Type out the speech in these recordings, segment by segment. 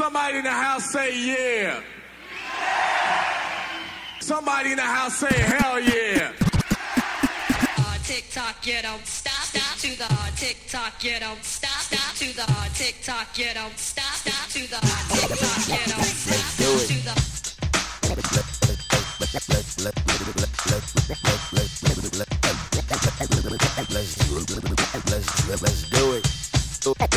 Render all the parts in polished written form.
somebody in the house say yeah. Somebody in the house say hell yeah. Tick-tock, you don't stop, stop to the tick-tock, you don't stop, stop to the tick-tock, you don't stop, stop to the tick-tock, you don't stop, stop to the. Let's do it. Do it.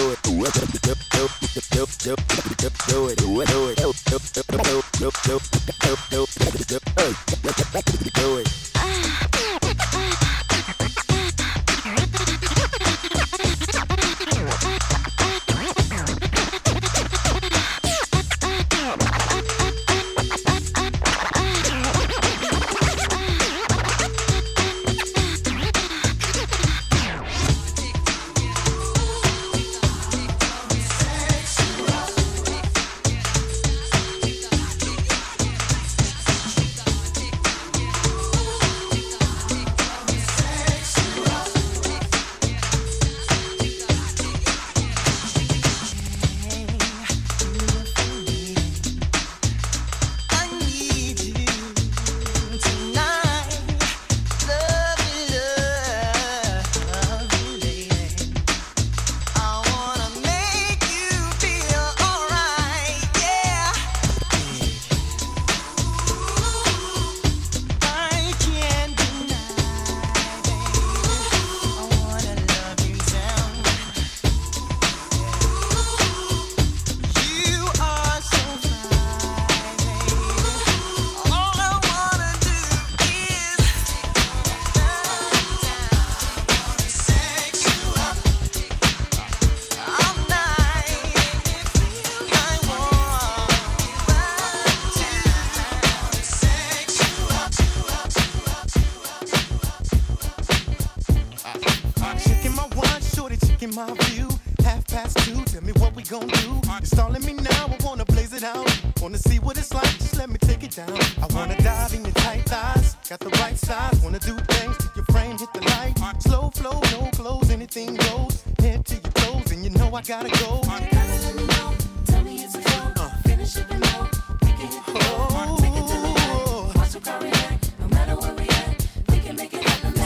My view, 2:30. Tell me what we gon' do. You're stalling me now. I wanna blaze it out. Wanna see what it's like. Just let me take it down. I wanna dive in your tight thighs. Got the right size. Wanna do things to your frame, hit the light. Slow flow, no clothes, anything goes. Head to your toes, and you know I gotta go. You gotta let me know. Tell me it's a flow. Finish it below. We can hit the road. Take it to the night. Watch the car react. No matter where we at, we can make it happen.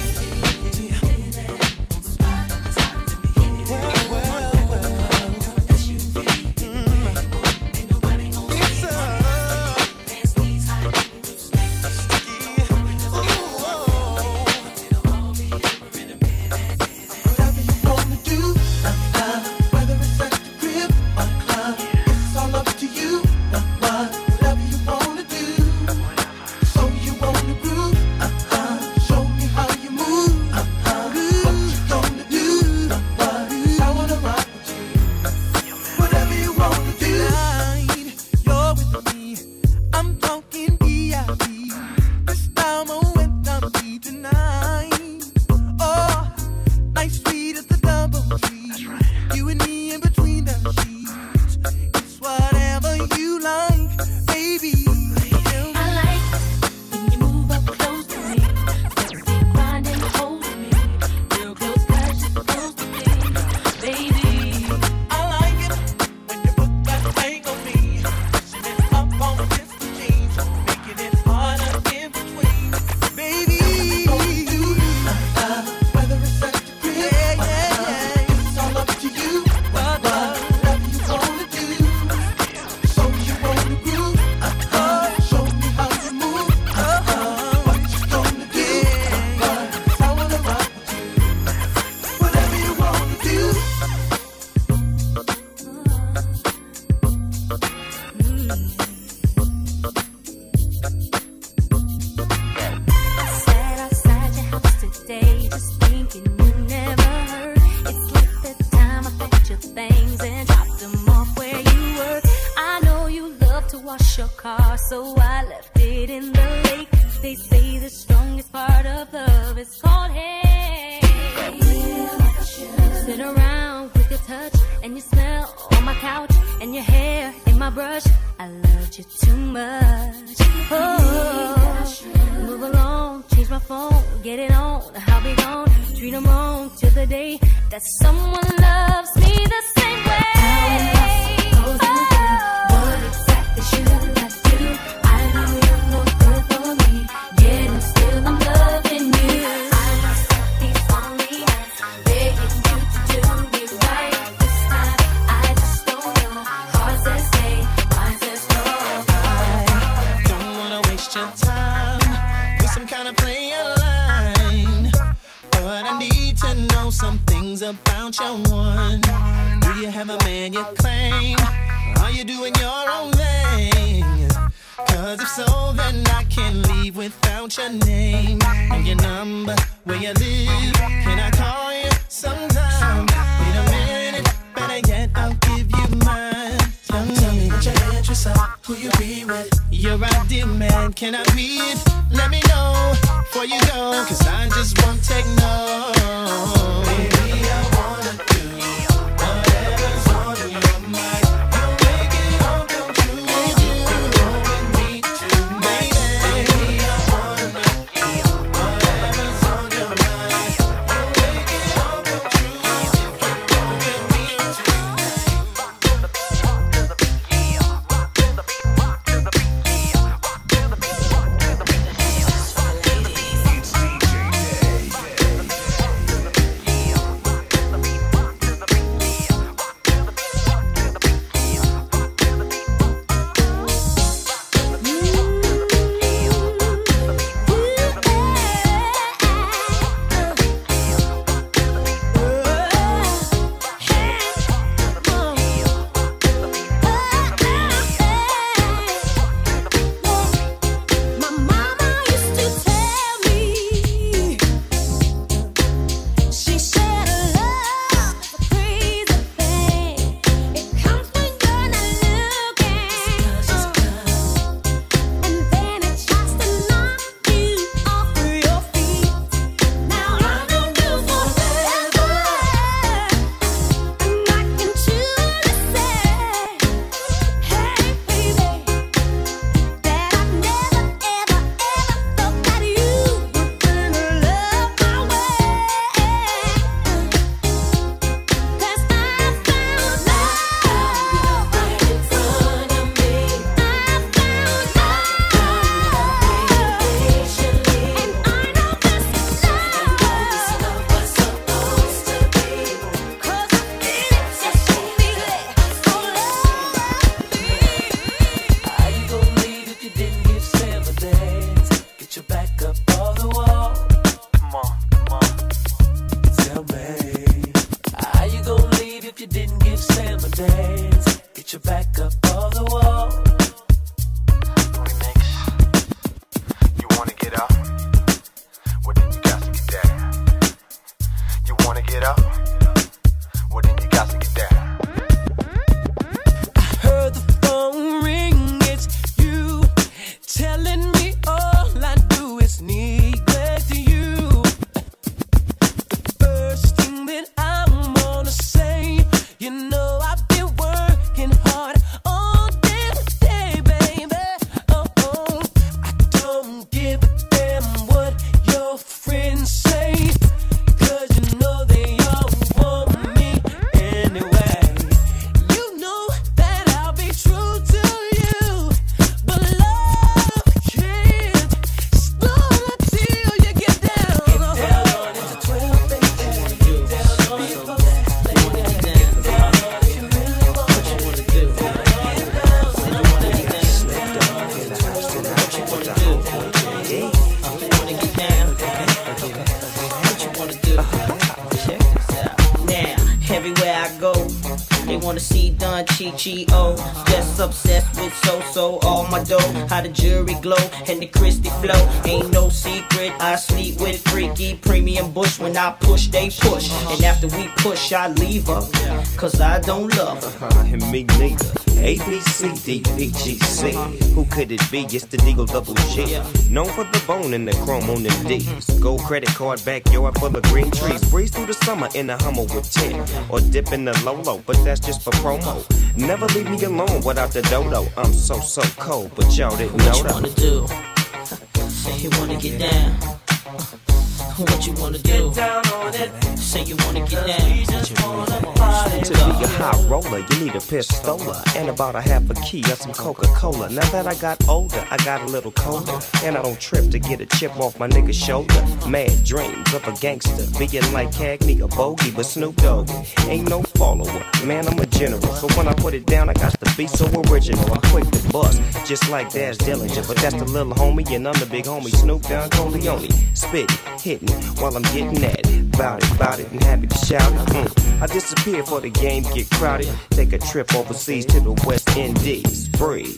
So I left it in the lake. They say the strongest part of love is called hate. Sit around with your touch and your smell on my couch and your hair in my brush. I loved you too much. Oh, move along, change my phone, get it on. I'll be gone, treat them wrong till the day that someone loves me the same way. you doing your own thing? Cause if so, then I can't leave without your name and your number, where you live. Can I call you sometime? Wait a minute, better yet, I'll give you mine. Tell me what your interests are, who you be with. Your ideal man, can I be it? Let me know before you go, cause I just won't take no. Baby, I wanna do whatever's on your mind. You'll make it all come true. G-O, just obsessed with so-so, all my dough, how the jewelry glow, and the Christy flow, ain't no secret, I sleep with freaky premium bush, when I push, they push, and after we push, I leave her, cause I don't love her. And me neither. A, B, C, D, P, G, C. Who could it be? It's the Deagle Double G. Known for the bone and the chrome on them D's. Gold credit card backyard full of green trees. Breeze through the summer in a Hummer with 10. Or dip in the Lolo, but that's just for promo. Never leave me alone without the dodo. I'm so cold, but y'all didn't know that. What you wanna do? Say you wanna get down. What you wanna do? Get down on it. Say you wanna get down. To be a high roller, you need a pistola and about a half a key of some Coca-Cola. Now that I got older, I got a little colder, and I don't trip to get a chip off my nigga's shoulder. Mad dreams of a gangster, being like Cagney or Bogey, but Snoop Dogg ain't no follower. Man, I'm a general, so when I put it down, I got to be so original. I'm quick to bust, just like Dash Dillinger, but that's the little homie, and I'm the big homie Snoop Don Corleone. Spittin', hitting spitting while I'm getting at it. Bout it, and happy to shout it. I disappear for the game get crowded. Take a trip overseas to the West Indies. Freeze.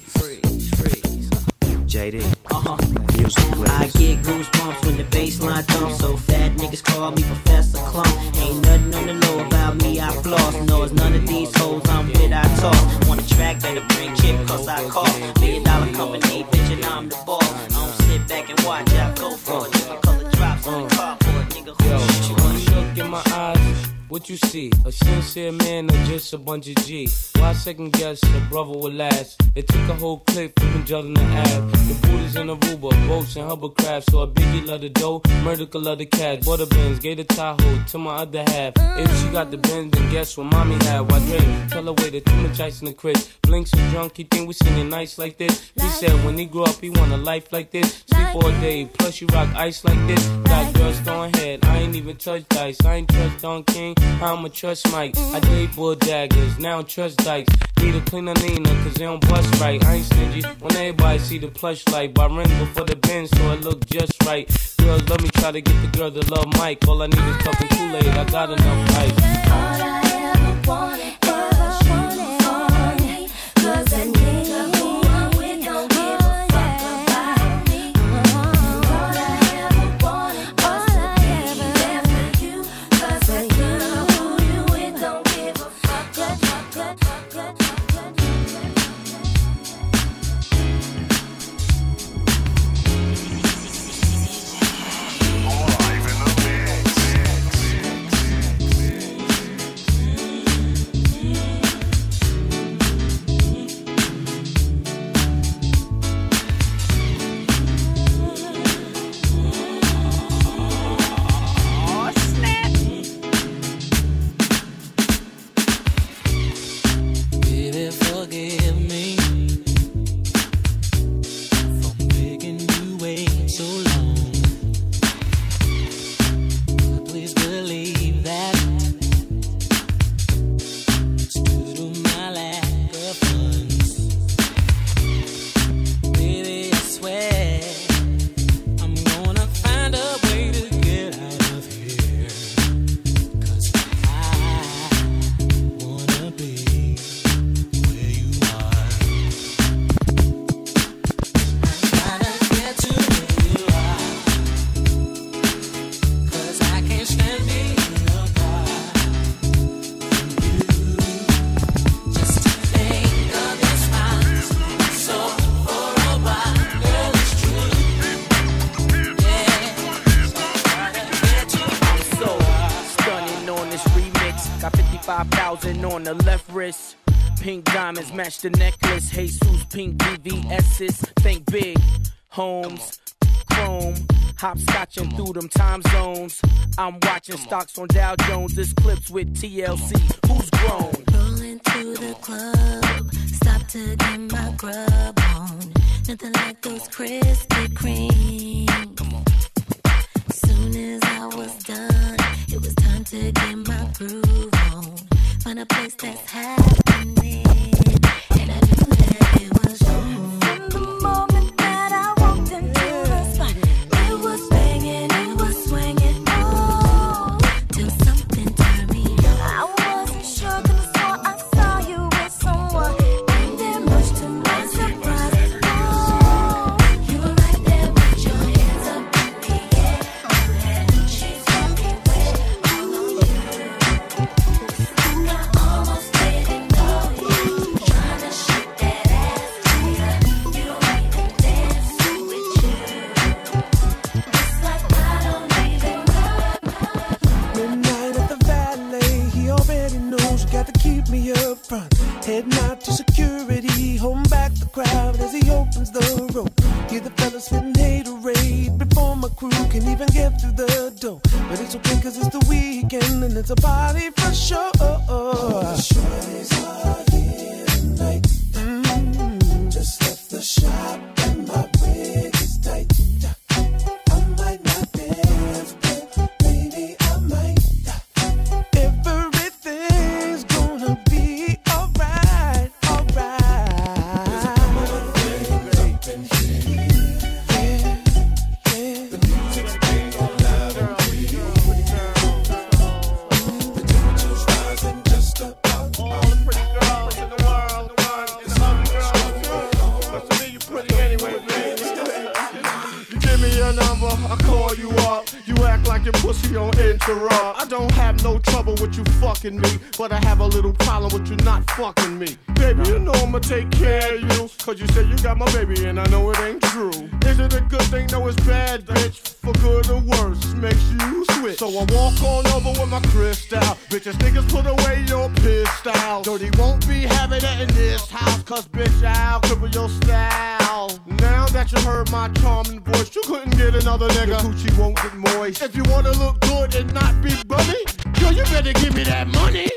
JD. I get goosebumps when the bassline thumps. So fat niggas call me Professor Clump. Ain't nothing on the low about me, I floss. No, it's none of these hoes I'm with, I toss. Want a track, better bring chip, cause I call. $1 million company, bitch, and I'm the boss. I don't sit back and watch, I go for it. Different color drops on the carport, nigga. Yo, look in my eyes. What you see? A sincere man or just a bunch of G? Why second guess a brother will last? It took a whole clip from Jordan to Ave. The booties in Aruba, boats and hovercraft. So a biggie love the dough, Murdica love the cash. Butter Benz, gave the Tahoe to my other half. If she got the Benz, then guess what mommy had? Why Drake? Tell her waiter, too much ice in the crib. Blinks so drunk, he think we singing nice like this. He said when he grew up, he want a life like this. Sleep all day, plus you rock ice like this. Got girls throwing head, I ain't even touch dice. I ain't trust Don King, I'ma trust Mike. I date bull daggers, now trust dykes. Need a cleaner Nina, cause they don't bust right. I ain't stingy when everybody see the plush light. But I ran before the Benz, so it look just right. Girls love me, try to get the girl that love Mike. All I need is cup and Kool-Aid, I got enough ice. All I ever wanted, cause that nigga who I'm with don't give a fuck about me. All I ever wanted was to be there for you, cause that girl who you with don't give a fuck. On the left wrist, pink diamonds match the necklace. Jesus, pink VVS's. Think big, Holmes, chrome, hopscotching through them time zones. I'm watching stocks on Dow Jones. This clips with TLC. Who's grown? Rolling to the club, stop to get my grub on. Nothing like those Krispy Kreme. Come on. Soon as I was done, it was time to get my groove on. Find a place that's happening, and I knew that it was wrong. From the moment that I walked into the spot, it was banging, it was swinging, oh, till something turned me on. I wasn't sure, cause I saw you with someone, and then much to my surprise, oh, you were right there with your hands up in the air. You had the sheets soaking wet all on you. Me up front, heading out to security, holding back the crowd as he opens the rope. Hear the fellas spitting haterade before my crew can even get through the door. But it's okay cause it's the weekend and it's a party for sure. The shorties are here tonight. Just left the shop and my wig is tight. I might not dance, but maybe I might. Everything's gonna be alright, alright. There's a couple of things up in here. Yeah, yeah. The music's playing loud and your pussy on interrupt. I don't have no trouble with you fucking me, but I have a little problem with you not fucking me. Baby, you know I'ma take care of you, cause you say you got my baby and I know it ain't true. Is it a good thing? No, it's bad, bitch. For good or worse, makes you switch. So I walk on over with my crystal. Bitches, niggas, put away your pistol. Dirty won't be having it in this house, cause bitch, I'll cripple your style. Now that you heard my charming voice, you couldn't get another nigga. Your coochie won't get moist. If you wanna look good and not be bummy, yo, you better give me that money.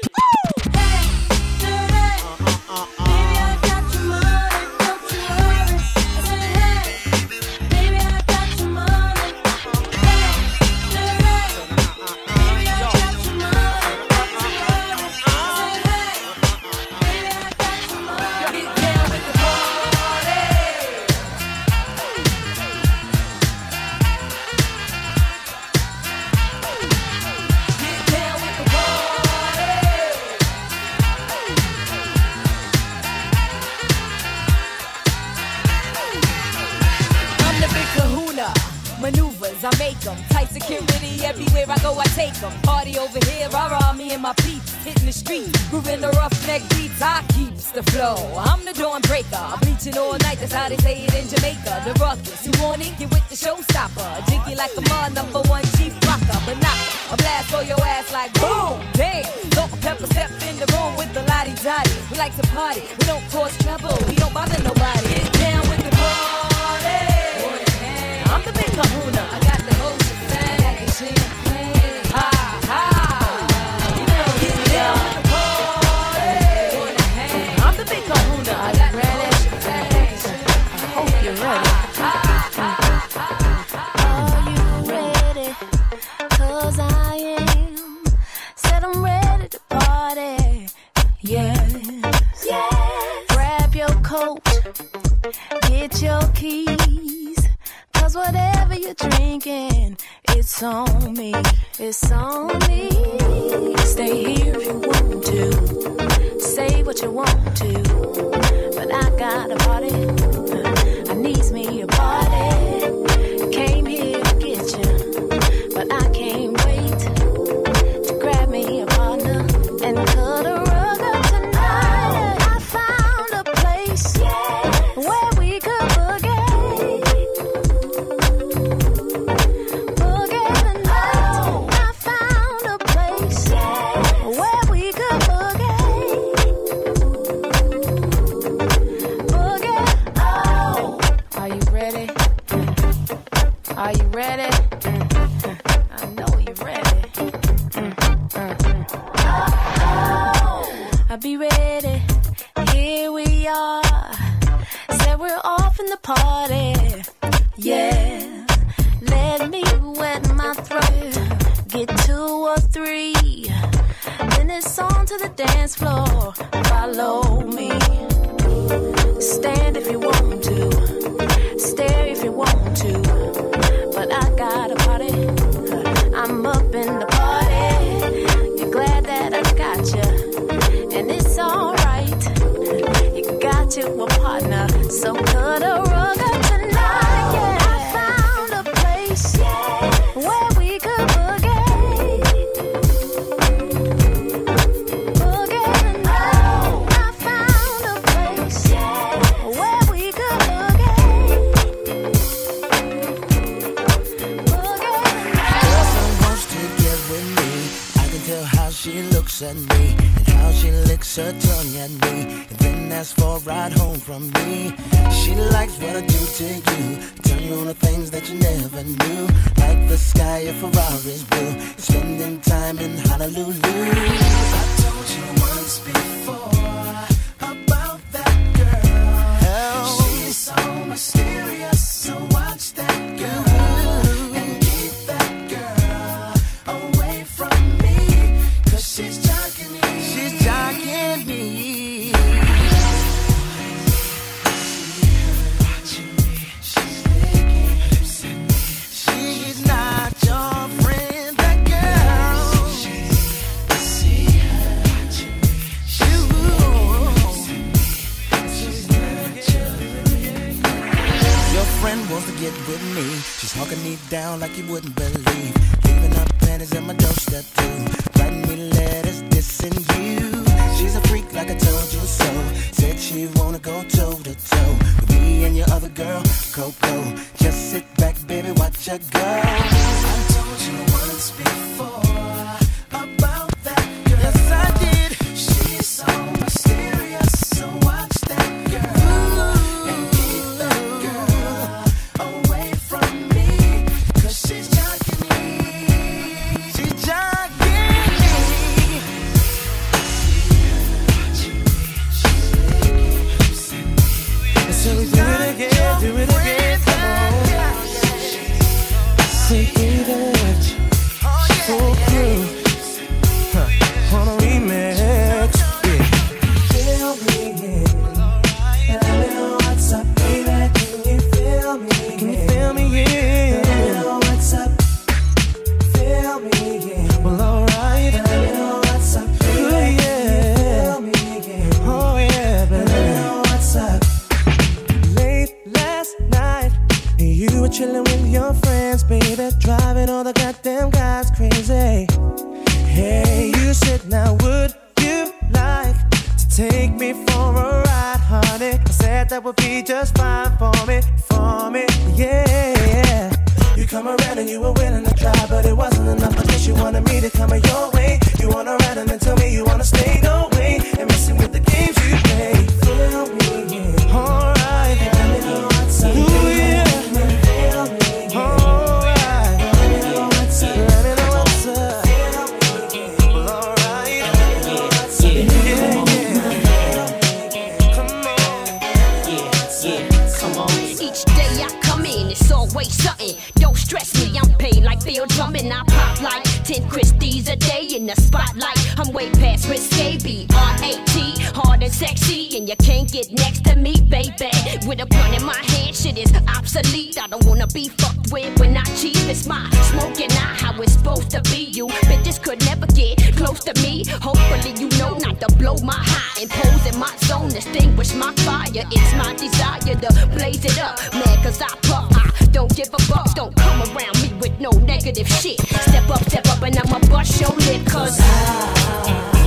I make them. Tight security everywhere I go, I take them. Party over here, rah-rah, me and my peeps. Hitting the streets, grooving the roughneck beats. I keeps the flow. I'm the dawn breaker. I'm bleaching all night, that's how they say it in Jamaica. The ruckus, you want it? Get with the showstopper. Jiggy like a mud, #1 chief rocker. But not a blast for your ass like boom, damn. Salt and pepper step in the room with the lottie-dottie. We like to party, we don't cause trouble. We don't bother nobody. Get down with the party. I'm the big kahuna. I got the whole shebang. Champagne. Ha, ha. You know, get down with the party. I'm the big kahuna. I got the whole shebang. I hope you're ready. Are you ready? 'Cause I am. Said I'm ready to party. Yeah. Yeah. Grab your coat. Get your keys. 'Cause whatever you're drinking, it's on me, it's on me. Stay here if you want to, say what you want to, but I got a party, I needs me a party. Came here to get you, but I can't wait to grab me a partner and cut a rug up tonight. I found a place where we could boogie. Are you ready? I know you're ready. I'll be ready. Here we are. Said we're off in the party. Yeah. Let me wet my throat. Get 2 or 3. Then it's on to the dance floor. Follow me. Stand if you want to. Stare if you want to. But I got a party. I'm up in the party. You're glad that I got you. And it's alright. You got you a partner. So cut a rug up tonight. Yeah, I found a place where we could boogie. Boogie tonight. I found a place where we could boogie. She looks at me and how she licks her tongue at me, and then asks for a ride home from me. She likes what I do to you, tell you all the things that you never knew, like the sky if Ferrari's blue, spending time in Honolulu. I told you once before about that girl. She's so mysterious, so watch that girl. She's jocking me. She's jocking me. Watching me. She's licking lips at me. She's not your friend, that girl. I see her watching me. She's not your friend. Your friend wants to get with me. She's hawking me down like you wouldn't believe. Leaving up panties at my doorstep too. Writing me letters, dissing you. She's a freak like I told you so. Said she wanna go toe to toe with me and your other girl, Coco. Just sit back, baby, watch her go. I told you once before about that girl. Yes, I did. She's so mysterious, so watch that girl and keep that girl away from me, 'cause she's jogging me. She's jogging me. So we do it again, do it again, come on. Say that so cool, on a remix, yeah. Feel me, yeah. Let me know what's up, baby. Can you feel me? Can you feel me, yeah? Let me know what's up. Feel me, yeah. Well, alright. Let me know what's up, baby. Ooh, yeah. Feel me, yeah. Oh yeah, baby. Let me know what's up. Late last night, you were chilling with your friends, baby, driving all the goddamn guys crazy. Hey, you said, now would you like to take me for a ride, honey? I said that would be just fine for me, yeah. You come around and you were willing to try, but it wasn't enough. I guess you wanted me to come your way. You wanna ride and then tell me you wanna stay, no way. And messing with the games you play. Feel me, yeah. Alright, let me know what's up. Ooh, yeah. Feel me, yeah. Alright, let me know what's up. Let me know what's up. Feel me, yeah. Well, alright, let me know what's up. Yeah. Come on. Come on. Each day I come in, it's always something. Don't stress me, I'm paid like Theo Drummond. I pop like 10 Christies a day in the spotlight. I'm way past risque, B-R-A-T, hard and sexy, and you can't get next to me, baby. With a gun in my hand, shit is obsolete. I don't wanna be fucked with when I cheat. It's my smoking eye, how it's supposed to be. You bitches could never get close to me. Hopefully you know not to blow my high, impose in my zone, extinguish my fire. It's my desire to blaze it up, man, 'cause I puff, I don't give a fuck. Don't come around me with no negative shit. Step up, and I'ma bust your lip, 'cause I